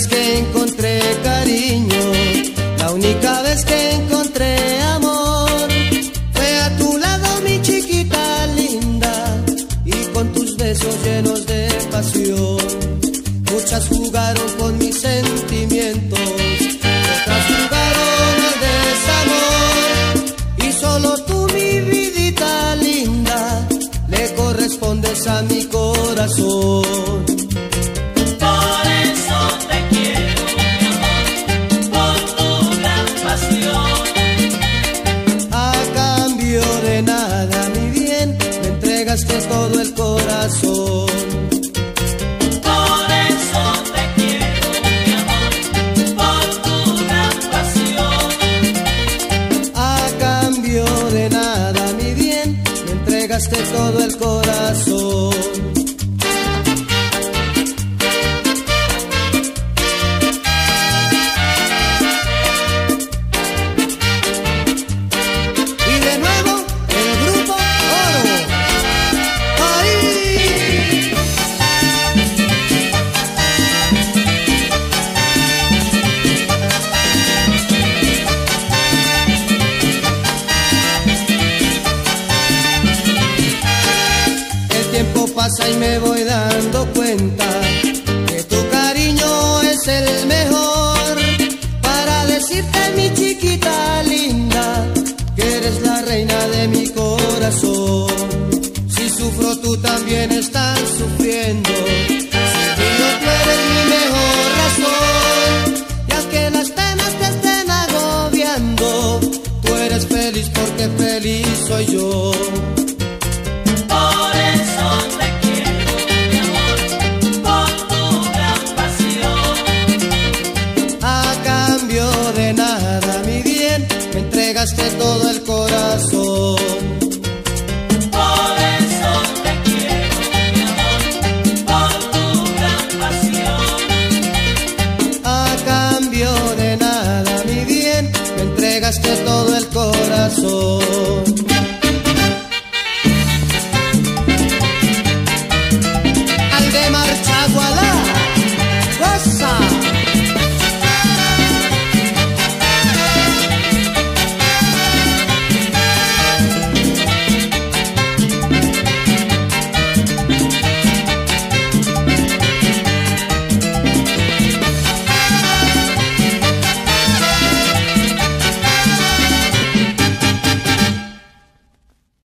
vez que encontré cariño, la única vez que encontré amor, fue a tu lado, mi chiquita linda, y con tus besos llenos de pasión. Muchas jugaron con mis sentimientos, otras jugaron al desamor, y solo tú, mi vidita linda, le correspondes a mi corazón. Por eso te quiero, mi amor, por tu gran pasión. A cambio de nada, mi bien, me entregaste todo el corazón. Por eso te quiero, mi amor, por tu gran pasión. A cambio de nada, mi bien, me entregaste todo el corazón. Y de nuevo, el grupo Oro. ¡Ahí! El tiempo pasa y me voy dando cuenta que tu cariño es el mejor, para decirte, mi chiquita linda, que eres la reina de mi corazón. Si sufro, tú también estás sufriendo, si río, tú eres mi mejor razón. Y aunque las penas te estén agobiando, tú eres feliz porque feliz soy yo. Por eso te quiero, mi amor, por tu gran pasión. A cambio de nada, mi bien, me entregaste todo el corazón. Por eso te quiero, mi amor, por tu gran pasión. A cambio de nada, mi bien, me entregaste todo